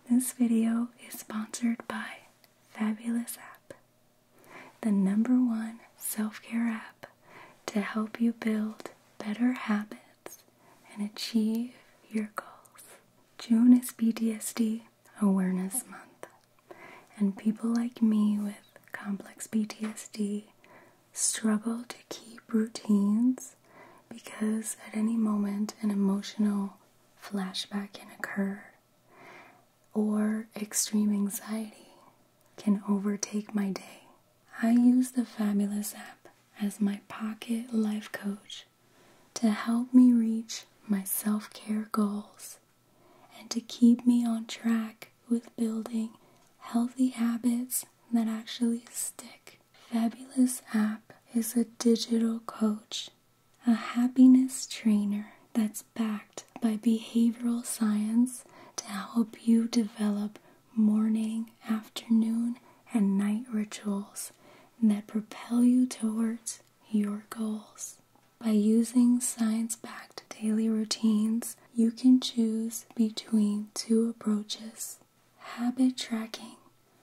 This video is sponsored by Fabulous App, the #1 self-care app to help you build better habits and achieve your goals. June is PTSD Awareness Month, and people like me with complex PTSD struggle to keep routines because at any moment an emotional flashback can occur or extreme anxiety can overtake my day. I use the Fabulous app as my pocket life coach to help me reach my self-care goals and to keep me on track with building healthy habits that actually stick. Fabulous app is a digital coach, a happiness trainer that's backed by behavioral science to help you develop morning, afternoon, and night rituals that propel you towards your goals. By using science-backed daily routines, you can choose between 2 approaches. Habit tracking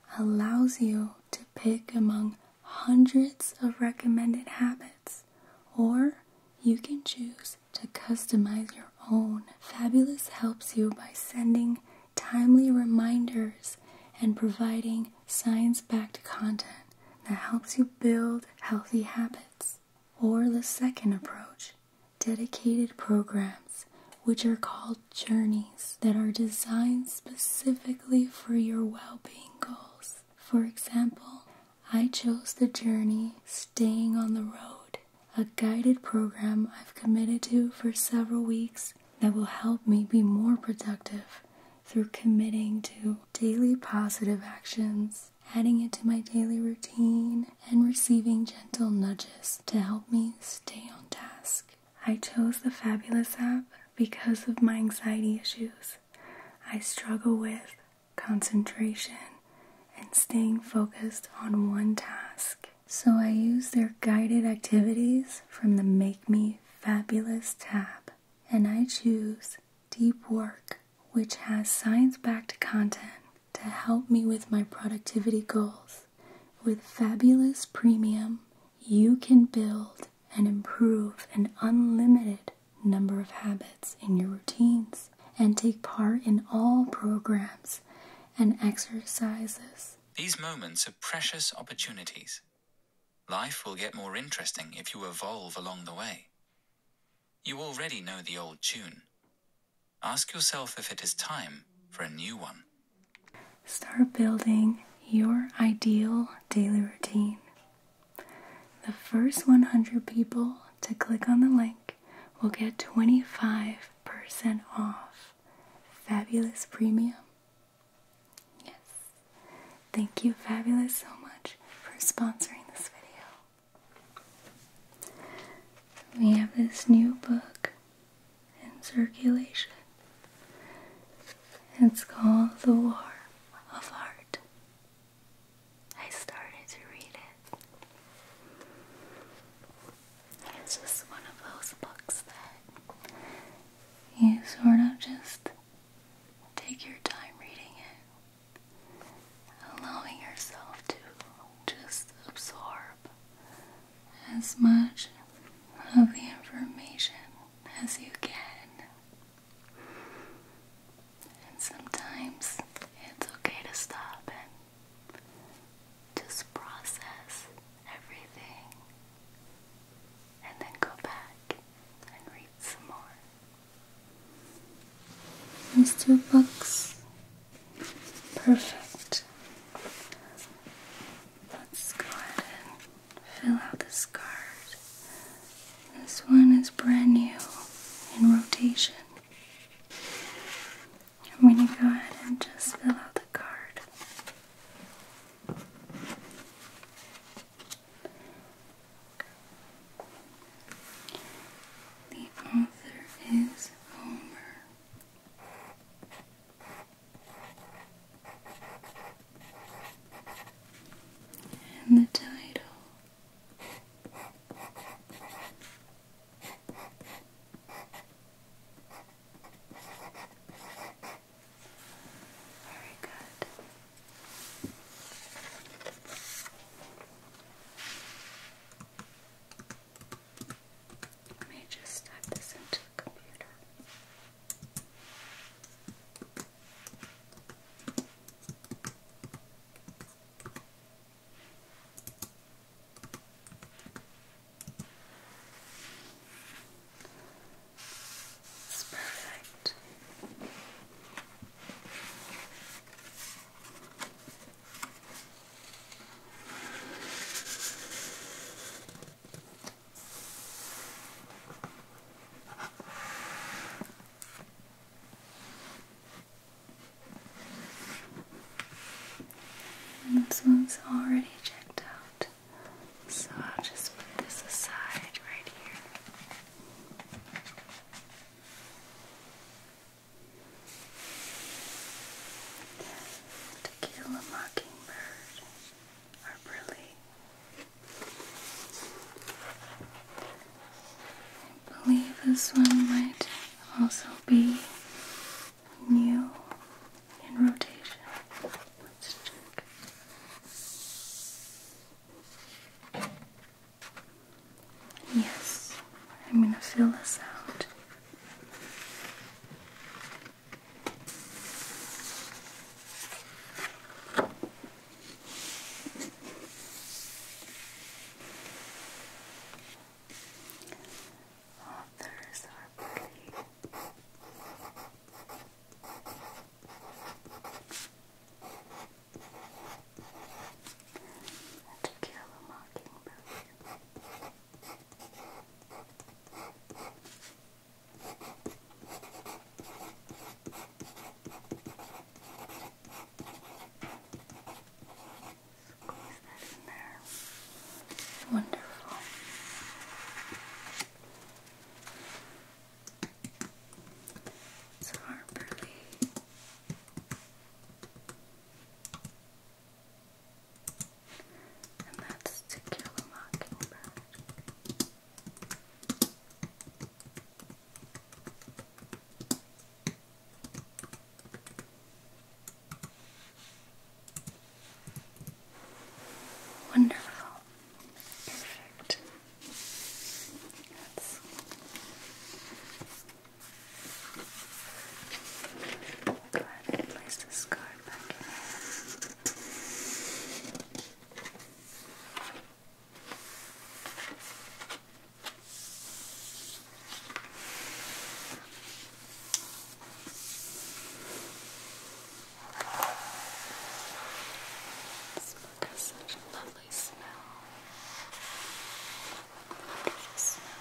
allows you to pick among hundreds of recommended habits, or you can choose to customize your own. Fabulous helps you by sending timely reminders and providing science-backed content that helps you build healthy habits. Or the second approach, dedicated programs, which are called journeys that are designed specifically for your well-being goals. For example, I chose the journey Staying on the Road, a guided program I've committed to for several weeks that will help me be more productive through committing to daily positive actions, adding it to my daily routine, and receiving gentle nudges to help me stay on task. I chose the Fabulous app because of my anxiety issues. I struggle with concentration and staying focused on one task. So I use their guided activities from the Make Me Fabulous tab, and I choose Deep Work, which has science-backed content to help me with my productivity goals. With Fabulous Premium, you can build and improve an unlimited number of habits in your routines and take part in all programs and exercises. These moments are precious opportunities. Life will get more interesting if you evolve along the way. You already know the old tune. Ask yourself if it is time for a new one. Start building your ideal daily routine. The first 100 people to click on the link will get 25% off Fabulous Premium. Yes. Thank you, Fabulous, so much for sponsoring this video. We have this new book in circulation. It's called The War of Art. I started to read it. It's just one of those books that you sort of just take your time reading it, allowing yourself to just absorb as much of the information as you can. And sometimes it's okay to stop and just process everything and then go back and read some more. These 2 books, perfect. Let's go ahead and fill out this card. This one is brand new in rotation. I'm going to go ahead and just fill out the card. The author is Homer. this one's already checked out, so I'll just put this aside right here. To Kill a Mockingbird, Arbor Lee. I believe this one might also be new in rotation. Let's check. Yes, I'm going to fill this out. Authors are pretty. To Kill a Mockingbird. Squeeze that in there. Wonderful. It's Arbor Lee. And that's To Kill a Mockingbird. Wonderful. Perfect. Let's go ahead and place this card back in here. This book has such a lovely smell. Beautiful smell.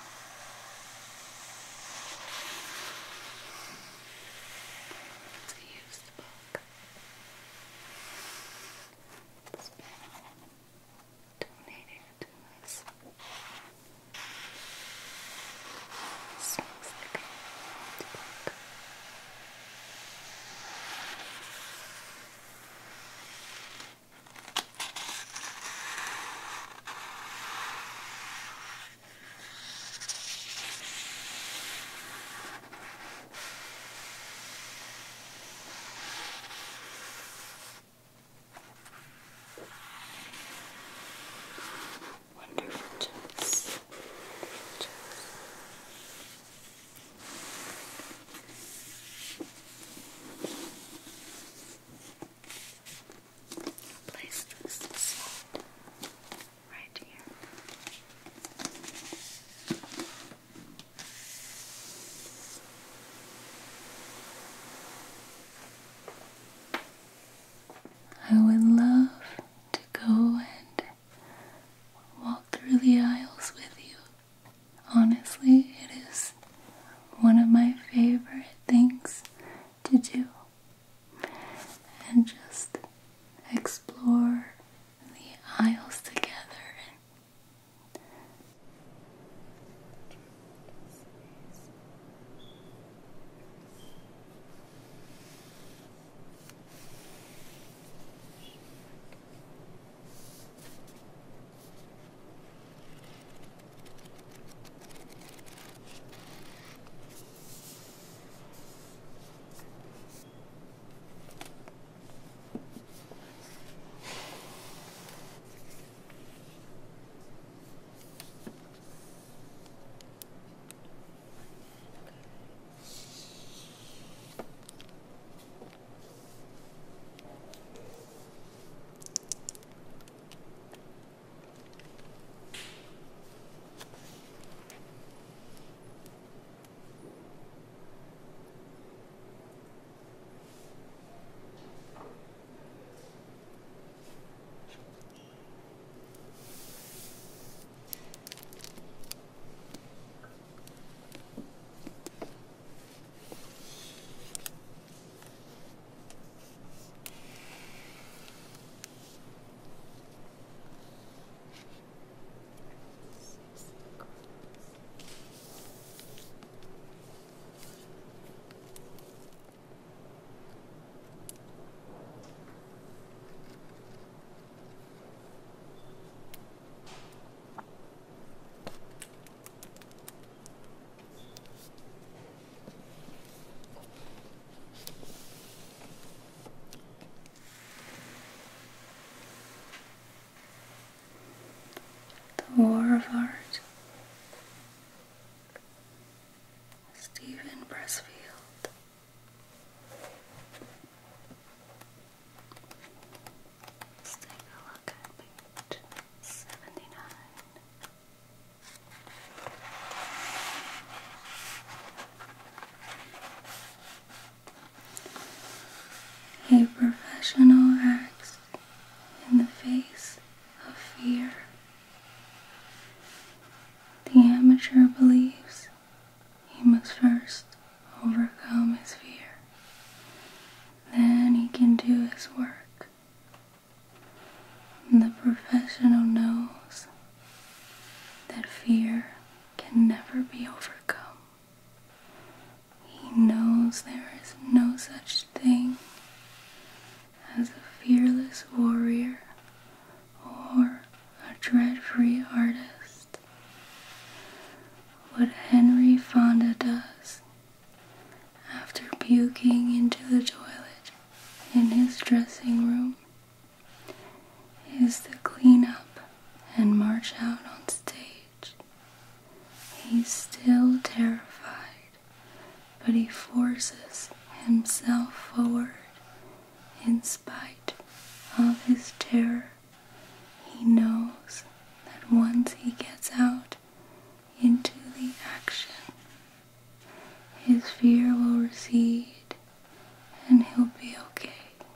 It's a used book. It's been donated to us. It smells like an old book. Wonderful choice. Place this aside right here. I would love to go and walk through the aisles with you. Honestly, it is one of my favorite things to do. And just explore the aisles together. of art, Stephen Pressfield. Let's take a look at page 79. A professional acts in the face of fear. The amateur believes he must first overcome his fear. Then he can do his work. The professional knows that fear can never be overcome. He knows there is no such thing as a fearless warrior or a dread-free artist. What Henry Fonda does after puking into the toilet in his dressing room is to clean up and march out on stage. He's still terrified, but he forces himself forward in spite of his terror. He knows that once he gets out into the action, his fear will recede and he'll be okay.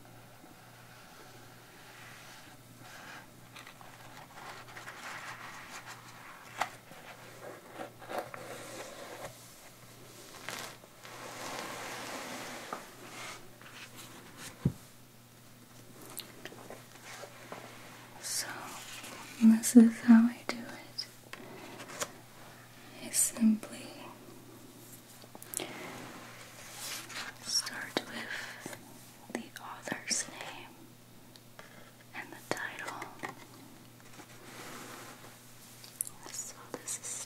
So, this is how I do it. I simply start with the author's name and the title. So this is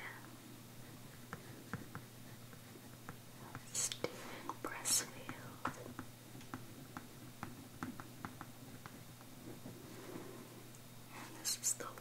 Stephen Pressfield. And this is the